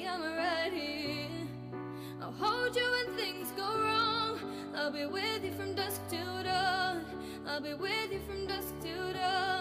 I'm right here. I'll hold you when things go wrong. I'll be with you from dusk till dawn. I'll be with you from dusk till dawn.